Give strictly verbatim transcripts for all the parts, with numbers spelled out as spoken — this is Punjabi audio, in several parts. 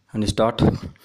ਹਾਂਜੀ ਸਟਾਰਟ।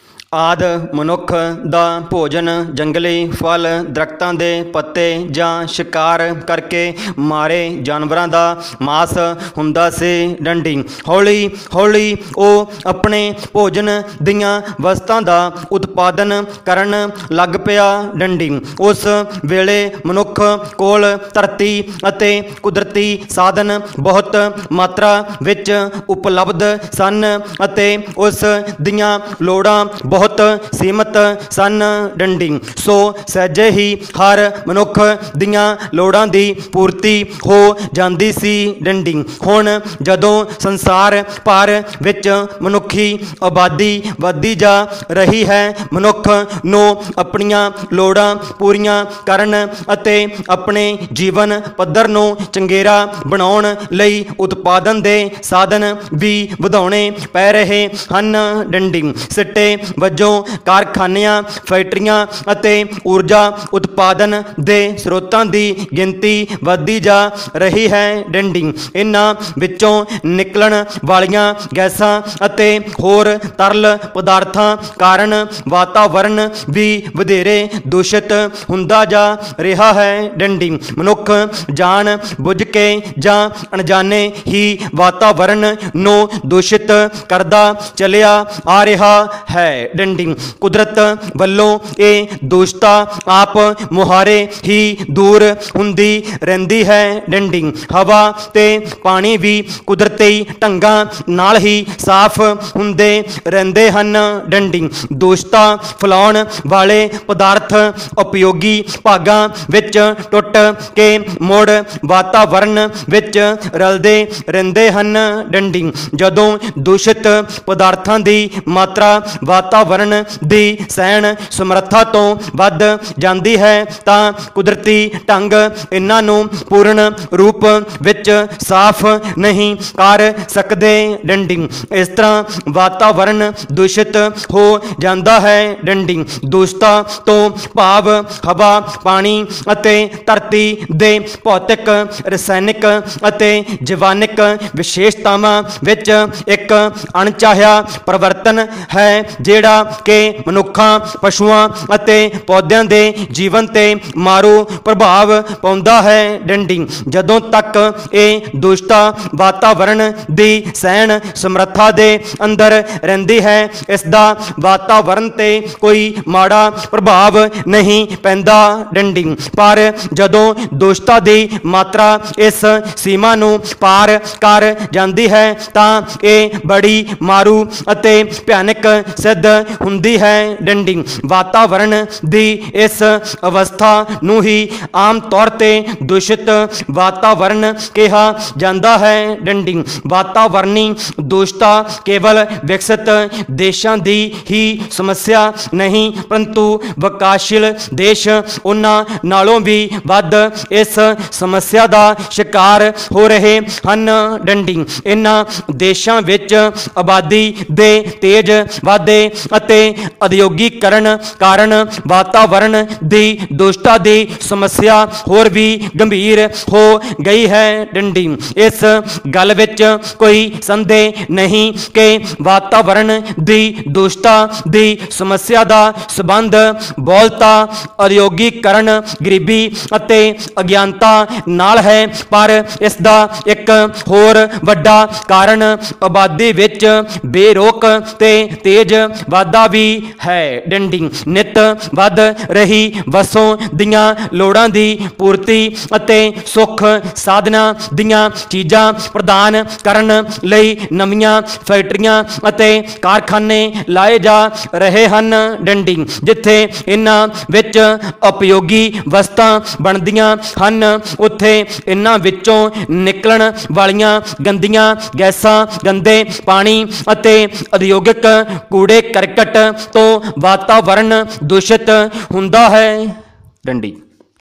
ਆਦ ਮਨੁੱਖ ਦਾ ਭੋਜਨ ਜੰਗਲੀ ਫਲ, ਦਰਖਤਾਂ ਦੇ ਪੱਤੇ ਜਾਂ ਸ਼ਿਕਾਰ ਕਰਕੇ ਮਾਰੇ ਜਾਨਵਰਾਂ ਦਾ ਮਾਸ ਹੁੰਦਾ ਸੀ। ਡੰਡੀ ਹੌਲੀ ਹੌਲੀ ਉਹ ਆਪਣੇ ਭੋਜਨ ਦੀਆਂ ਵਸਤਾਂ ਦਾ ਉਤਪਾਦਨ ਕਰਨ ਲੱਗ ਪਿਆ। ਡੰਡੀ ਉਸ ਵੇਲੇ ਮਨੁੱਖ ਕੋਲ ਧਰਤੀ ਅਤੇ ਕੁਦਰਤੀ ਸਾਧਨ ਬਹੁਤ ਮਾਤਰਾ ਵਿੱਚ ਉਪਲਬਧ ਸਨ ਅਤੇ ਉਸ ਦੀਆਂ ਲੋੜਾਂ ਬਹੁਤ ਸੀਮਤ ਸਨ। ਡੰਡੀ ਸੋ ਸਹਿਜੇ ਹੀ ਹਰ ਮਨੁੱਖ ਦੀਆਂ ਲੋੜਾਂ ਦੀ ਪੂਰਤੀ ਹੋ ਜਾਂਦੀ ਸੀ। ਡੰਡੀ ਹੁਣ ਜਦੋਂ ਸੰਸਾਰ ਭਰ ਵਿੱਚ ਮਨੁੱਖੀ ਆਬਾਦੀ ਵੱਧਦੀ ਜਾ ਰਹੀ ਹੈ, ਮਨੁੱਖ ਨੂੰ ਆਪਣੀਆਂ ਲੋੜਾਂ ਪੂਰੀਆਂ ਕਰਨ ਅਤੇ ਆਪਣੇ ਜੀਵਨ ਪੱਧਰ ਨੂੰ ਚੰਗੇਰਾ ਬਣਾਉਣ ਲਈ ਉਤਪਾਦਨ ਦੇ ਸਾਧਨ ਵੀ ਵਧਾਉਣੇ ਪੈ ਰਹੇ ਹਨ। ਡੰਡੀ ਸਿੱਟੇ ਵਜੋਂ ਕਾਰਖਾਨਿਆਂ, ਫੈਕਟਰੀਆਂ ਅਤੇ ਊਰਜਾ ਉਤਪਾਦਨ ਦੇ ਸਰੋਤਾਂ ਦੀ ਗਿਣਤੀ ਵੱਧਦੀ ਜਾ ਰਹੀ ਹੈ। ਡੰਡੀ ਇਹਨਾਂ ਵਿੱਚੋਂ ਨਿਕਲਣ ਵਾਲੀਆਂ ਗੈਸਾਂ ਅਤੇ ਹੋਰ ਤਰਲ ਪਦਾਰਥਾਂ ਕਾਰਨ ਵਾਤਾਵਰਣ ਵੀ ਵਧੇਰੇ ਦੂਸ਼ਿਤ ਹੁੰਦਾ ਜਾ ਰਿਹਾ ਹੈ। ਡੰਡੀ ਮਨੁੱਖ ਜਾਣ ਬੁੱਝ ਕੇ ਜਾਂ ਅਣਜਾਣੇ ਹੀ ਵਾਤਾਵਰਣ ਨੂੰ ਦੂਸ਼ਿਤ ਕਰਦਾ ਚਲਿਆ ਆ ਰਿਹਾ ਹੈ। ਡੰਡੀ ਕੁਦਰਤ ਵੱਲੋਂ ਇਹ ਦੂਸ਼ਤਾ ਆਪ ਮੁਹਾਰੇ ਹੀ ਦੂਰ ਹੁੰਦੀ ਰਹਿੰਦੀ ਹੈ। ਡੰਡੀ ਹਵਾ ਤੇ ਪਾਣੀ ਵੀ ਕੁਦਰਤੀ ਢੰਗਾਂ ਨਾਲ ਹੀ ਸਾਫ਼ ਹੁੰਦੇ ਰਹਿੰਦੇ ਹਨ। ਡੰਡੀ ਦੂਸ਼ਤਾ ਫੈਲਾਉਣ ਵਾਲੇ ਪਦਾਰਥ ਉਪਯੋਗੀ ਭਾਗਾਂ ਵਿੱਚ ਟੁੱਟ ਕੇ ਮੁੜ ਵਾਤਾਵਰਣ ਵਿੱਚ ਰਲਦੇ ਰਹਿੰਦੇ ਹਨ। ਡੰਡੀ ਜਦੋਂ ਦੂਸ਼ਿਤ ਪਦਾਰਥਾਂ ਦੀ ਮਾਤਰਾ ਵਾਤਾਵਰਣ ਦੀ ਸਹਿਣ ਸਮਰੱਥਾ ਤੋਂ ਵੱਧ ਜਾਂਦੀ ਹੈ ਤਾਂ ਕੁਦਰਤੀ ਢੰਗ ਇਹਨਾਂ ਨੂੰ ਪੂਰਨ ਰੂਪ ਵਿੱਚ ਸਾਫ਼ ਨਹੀਂ ਕਰ ਸਕਦੇ। ਡੰਡੀ ਇਸ ਤਰ੍ਹਾਂ ਵਾਤਾਵਰਣ ਦੂਸ਼ਿਤ ਹੋ ਜਾਂਦਾ ਹੈ। ਡੰਡੀ ਦੂਸ਼ਤਾ ਤੋਂ ਭਾਵ ਹਵਾ, ਪਾਣੀ ਅਤੇ ਧਰਤੀ ਦੇ ਭੌਤਿਕ, ਰਸਾਇਣਿਕ ਅਤੇ ਜੀਵਾਣਿਕ ਵਿਸ਼ੇਸ਼ਤਾਵਾਂ ਵਿੱਚ ਇੱਕ ਅਣਚਾਹਿਆ ਪਰਿਵਰਤਨ ਹੈ ਜਿਹੜਾ ਕਿ ਮਨੁੱਖਾਂ, ਪਸ਼ੂਆਂ ਅਤੇ ਪੌਦਿਆਂ ਦੇ ਜੀਵਨ ਤੇ ਮਾਰੂ ਪ੍ਰਭਾਵ ਪਾਉਂਦਾ ਹੈ। ਡੰਡੀ ਜਦੋਂ ਤੱਕ ਇਹ ਦੂਸ਼ਤਾ ਵਾਤਾਵਰਣ ਦੀ ਸਹਿਣ ਸਮਰੱਥਾ ਦੇ ਅੰਦਰ ਰਹਿੰਦੀ ਹੈ, ਇਸ ਦਾ ਵਾਤਾਵਰਣ ਤੇ ਕੋਈ ਮਾੜਾ ਪ੍ਰਭਾਵ ਨਹੀਂ ਪੈਂਦਾ। ਡੰਡੀ ਪਰ ਜਦੋਂ ਦੂਸ਼ਤਾ ਦੀ ਮਾਤਰਾ ਇਸ ਸੀਮਾ ਨੂੰ ਪਾਰ ਕਰ ਜਾਂਦੀ ਹੈ ਤਾਂ ਇਹ ਬੜੀ ਮਾਰੂ ਅਤੇ ਭਿਆਨਕ ਸਿੱਧ ਹੁੰਦੀ ਹੈ। ਡੰਡੀ ਵਾਤਾਵਰਣ ਦੀ ਇਸ ਅਵਸਥਾ ਨੂੰ ਹੀ ਆਮ ਤੌਰ ਤੇ ਦੂਸ਼ਿਤ ਵਾਤਾਵਰਣ ਕਿਹਾ ਜਾਂਦਾ ਹੈ। ਡੰਡੀ ਵਾਤਾਵਰਣੀ ਦੂਸ਼ਤਾ ਕੇਵਲ ਵਿਕਸਿਤ ਦੇਸ਼ਾਂ ਦੀ ਹੀ ਸਮੱਸਿਆ ਨਹੀਂ, ਪਰੰਤੂ ਵਿਕਾਸਸ਼ੀਲ ਦੇਸ਼ ਉਹਨਾਂ ਨਾਲੋਂ ਵੀ ਵੱਧ ਇਸ ਸਮੱਸਿਆ ਦਾ ਸ਼ਿਕਾਰ ਹੋ ਰਹੇ ਹਨ। ਡੰਡੀ ਇਹਨਾਂ ਦੇਸ਼ਾਂ ਵਿੱਚ ਆਬਾਦੀ ਦੇ ਤੇਜ਼ ਵਾਧੇ ਅਤੇ ਉਦਯੋਗੀਕਰਨ ਕਾਰਨ ਵਾਤਾਵਰਣ ਦੀ ਦੂਸ਼ਤਾ ਦੀ ਸਮੱਸਿਆ ਹੋਰ ਵੀ ਗੰਭੀਰ ਹੋ ਗਈ ਹੈ। ਡੰਡੀ ਇਸ ਗੱਲ ਵਿੱਚ ਕੋਈ ਸੰਦੇਹ ਨਹੀਂ ਕਿ ਵਾਤਾਵਰਣ ਦੀ ਦੂਸ਼ਤਾ ਦੀ ਸਮੱਸਿਆ ਦਾ ਸੰਬੰਧ ਬਹੁਲਤਾ, ਉਦਯੋਗੀਕਰਨ, ਗਰੀਬੀ ਅਤੇ ਅਗਿਆਨਤਾ ਨਾਲ ਹੈ, ਪਰ ਇਸ ਦਾ ਇੱਕ ਹੋਰ ਵੱਡਾ ਕਾਰਨ ਆਬਾਦੀ ਵਿੱਚ ਬੇਰੋਕ ਤੇ ਤੇਜ਼ ਵਾਧਾ ਵੀ ਹੈ। ਡੰਡੀ ਨਿੱਤ ਵੱਧ ਰਹੀ ਵਸੋਂ ਦੀਆਂ ਲੋੜਾਂ ਦੀ ਪੂਰਤੀ ਅਤੇ ਸੁੱਖ ਸਾਧਨਾਂ ਦੀਆਂ ਚੀਜ਼ਾਂ ਪ੍ਰਦਾਨ ਕਰਨ ਲਈ ਨਵੀਆਂ ਫੈਕਟਰੀਆਂ ਅਤੇ ਕਾਰਖਾਨੇ ਲਾਏ ਜਾ ਰਹੇ ਹਨ। ਡੰਡੀ ਜਿੱਥੇ ਇਹਨਾਂ ਵਿੱਚ ਉਪਯੋਗੀ ਵਸਤਾਂ ਬਣਦੀਆਂ ਹਨ, ਉੱਥੇ ਇਹਨਾਂ ਵਿੱਚੋਂ ਨਿਕਲਣ ਵਾਲੀਆਂ ਗੰਦੀਆਂ ਗੈਸਾਂ, ਗੰਦੇ ਪਾਣੀ ਅਤੇ ਉਦਯੋਗਿਕ ਕੂੜੇ ਕਰਕਟ ਤੋਂ ਵਾਤਾਵਰਣ ਦੂਸ਼ਿਤ ਹੁੰਦਾ ਹੈ। ਡੰਡੀ